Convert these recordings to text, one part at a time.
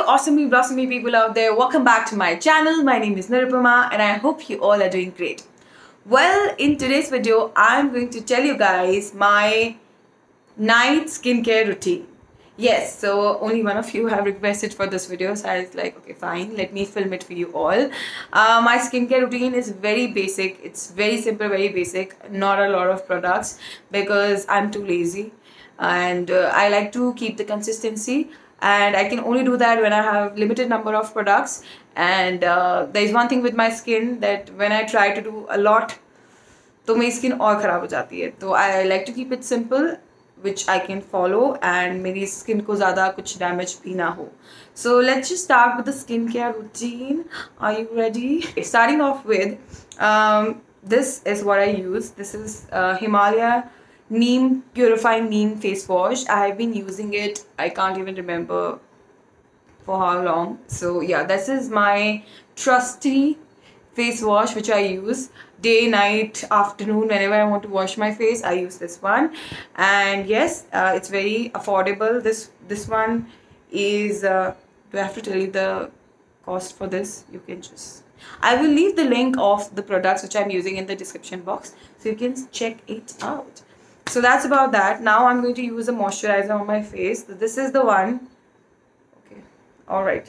awesomely blossoming people out there. Welcome back to my channel. My name is Nirupama and I hope you all are doing great. Well, in today's video, I'm going to tell you guys my night skincare routine. Yes, so only one of you have requested for this video, so I was like, okay, fine, let me film it for you all. My skincare routine is very basic. It's very simple, very basic. Not a lot of products because I'm too lazy and I like to keep the consistency. And I can only do that when I have limited number of products. And there is one thing with my skin that when I try to do a lot, तो मेरी skin और खराब हो जाती है. तो I like to keep it simple, which I can follow, and मेरी skin को ज़्यादा कुछ damage भी ना हो. So let's just start with the skincare routine. Are you ready? Starting off with, this is what I use. This is Himalaya Neem Purifying Neem Face Wash. I have been using it, I can't even remember for how long. So yeah, this is my trusty face wash which I use day, night, afternoon. Whenever I want to wash my face, I use this one. And yes, it's very affordable. This one is, do I have to tell you the cost for this? You can just, I will leave the link of the products which I'm using in the description box, so you can check it out. So that's about that. Now I'm going to use a moisturizer on my face. This is the one. Okay, all right.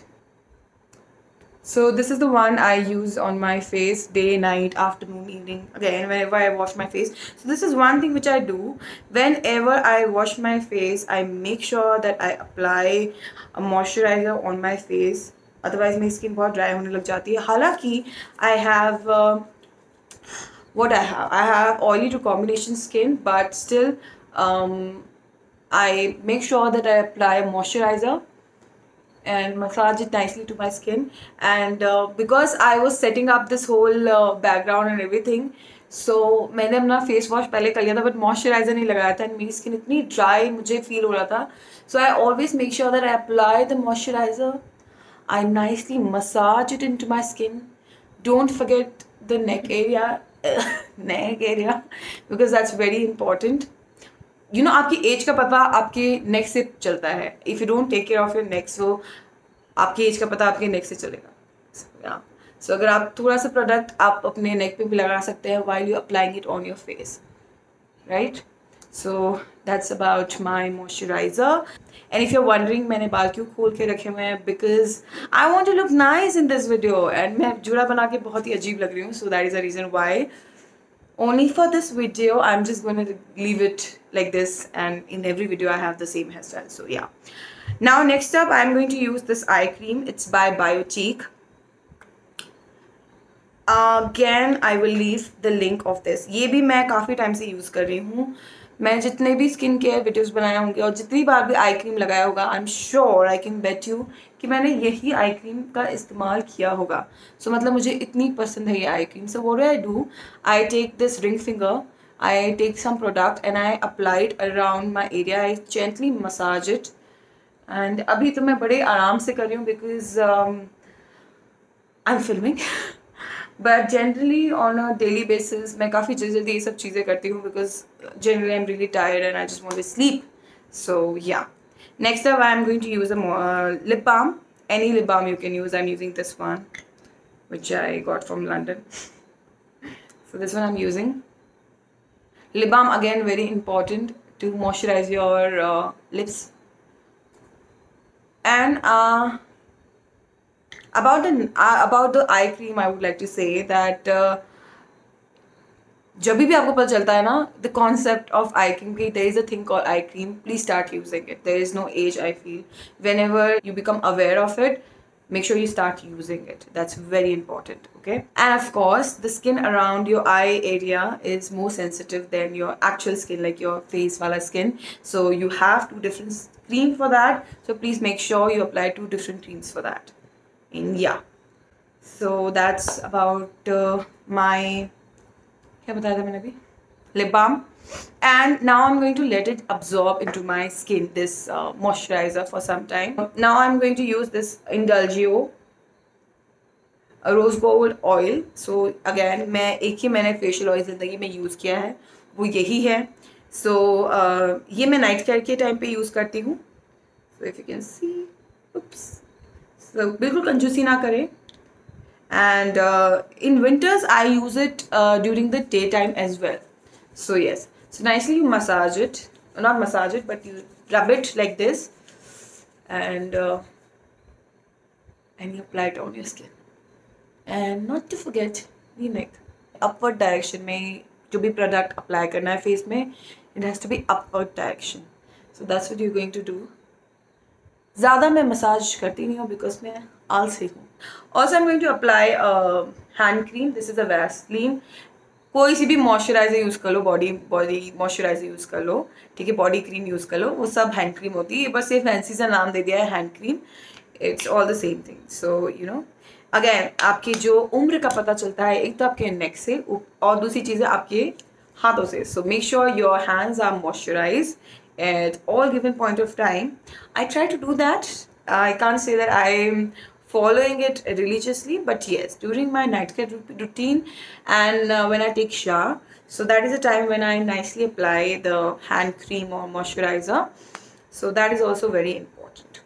So this is the one I use on my face day, night, afternoon, evening, again whenever I wash my face. So this is one thing which I do. Whenever I wash my face, I make sure that I apply a moisturizer on my face. Otherwise my skin बहुत dry होने लग जाती है. हालांकि I have what I have oily to combination skin, but still I make sure that I apply a moisturizer and massage it nicely to my skin. And because I was setting up this whole background and everything, so मैंने अपना face wash पहले कर लिया था, but moisturizer नहीं लगाया था, and मेरी skin इतनी dry मुझे feel हो रहा था. So I always make sure that I apply the moisturizer. I nicely massage it into my skin. Don't forget the neck area. Neck area, because that's very important. You know, आपकी age का पता आपके नेक से चलता है. If you don't take care of your neck, so आपकी age का पता आपके नेक से चलेगा. So अगर आप थोड़ा सा प्रोडक्ट आप अपने नेक पे भी लगा सकते हैं while you applying it on your face, right? So that's about my moisturizer. And if you're wondering मैंने बाल क्यों खोल के रखे हुए हैं, because I want to look nice in this video, and मैं जुड़ा बना के बहुत ही अजीब लग रही हूँ. So that is the reason why only for this video I'm just going to leave it like this, and in every video I have the same hairstyle. So yeah. Now next up I'm going to use this eye cream. It's by Biotique. Again I will leave the link of this. ये भी मैं काफ़ी time से use कर रही हूँ. मैं जितने भी स्किन केयर वीडियोज़ बनाए होंगे और जितनी बार भी आई क्रीम लगाया होगा, I am sure, I can bet you कि मैंने यही आई क्रीम का इस्तेमाल किया होगा. सो मतलब मुझे इतनी पसंद है ये eye cream. So what do I take this ring finger, I take some product and I apply it around my area. I gently massage it. And अभी तो मैं बड़े आराम से कर रही हूँ because I am filming. But generally on a daily basis मैं काफ़ी जल्दी ये सब चीज़ें करती हूँ because generally I'm really tired and I just want to sleep. So yeah. Next up I'm going to use a lip balm. Any lip balm you can use. I'm using this one which I got from London. So this one I'm using. Lip balm again very important to moisturize your lips. And about the eye cream, I would like to say that जब भी आपको पता चलता है ना the concept of eye cream, there is a thing called eye cream, please start using it. There is no age, I feel. Whenever you become aware of it, make sure you start using it. That's very important, okay? And of course, the skin around your eye area is more sensitive than your actual skin, like your face wala skin. So you have 2 different creams for that. So please make sure you apply 2 different creams for that. And yeah, so that's about my क्या बताया था मैंने अभी, lip balm. And now I'm going to let it absorb into my skin, this moisturizer for some time. Now I'm going to use this Indulgio rose gold oil. So again मैं एक ही मैंने facial oil ज़िंदगी में use किया है, वो यही है. So ये मैं नाइट केयर के टाइम पे यूज़ करती हूँ. So if you can see, oops. So बिल्कुल कंजूसी ना करें. And in winters I use it during the daytime as well. So yes, so nicely you massage it, not massage it, but you rub it like this, and you apply it on your skin. And not to forget the neck. Upward direction में जो भी product apply करना है face में, it has to be upward direction. So that's what you're going to do. ज़्यादा मैं massage करती नहीं हूँ because मैं आलसी हूँ. Also I'm going to apply hand cream. This is a Vaseline. कोई सी भी मॉइस्चराइजर यूज़ कर लो, बॉडी मॉइस्चराइजर यूज़ कर लो, ठीक है, बॉडी क्रीम यूज़ कर लो, वो सब हैंड क्रीम होती है. बस ये फैंसी सा नाम दे दिया है hand cream. It's all the same thing. So you know, again आपकी जो उम्र का पता चलता है एक तो आपके नेक से और दूसरी चीज़ है आपके हाथों से. So make sure your hands are moisturise at all given point of time. I try to do that. I can't say that I am following it religiously, but yes, during my nightcare routine and when I take shower, so that is the time when I nicely apply the hand cream or moisturizer. So that is also very important.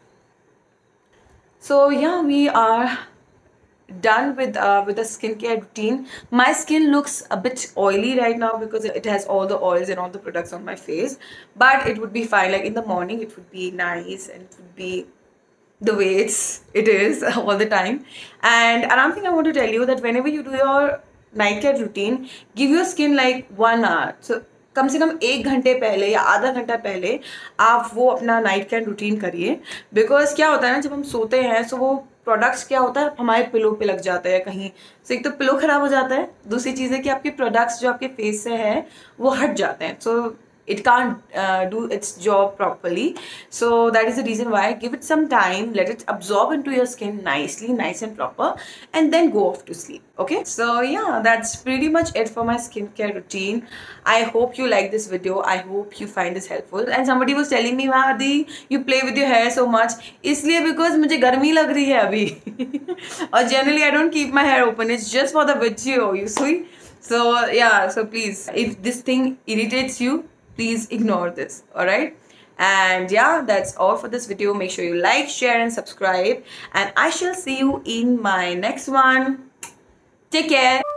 So yeah, we are done with the skincare routine. My skin looks a bit oily right now because it has all the oils and all the products on my face, but it would be fine. Like in the morning it would be nice and it would be the way it is all the time. And another thing I want to tell you, that whenever you do your night care routine, give your skin like 1 hour. So कम से कम 1 घंटे पहले या आधा घंटा पहले आप वो अपना नाइट केयर रूटीन करिए. बिकॉज क्या होता है ना, जब हम सोते हैं तो वो प्रोडक्ट्स क्या होता है हमारे पिलो पे लग जाता है कहीं से. एक तो पिलो खराब हो जाता है, दूसरी चीज़ है कि आपके प्रोडक्ट्स जो आपके फेस से है वो हट जाते हैं. सो it can't do its job properly. So that is the reason why. Give it some time, let it absorb into your skin nicely, nice and proper, and then go off to sleep. Okay, so yeah, that's pretty much it for my skincare routine. I hope you like this video. I hope you find this helpful. And somebody was telling me, Mahadi, you play with your hair so much. इसलिए because मुझे गर्मी लग रही है अभी. और generally I don't keep my hair open. It's just for the video, you see. So yeah, so please, if this thing irritates you, please ignore this. All right, and yeah, that's all for this video. Make sure you like, share and subscribe, and I shall see you in my next one. Take care.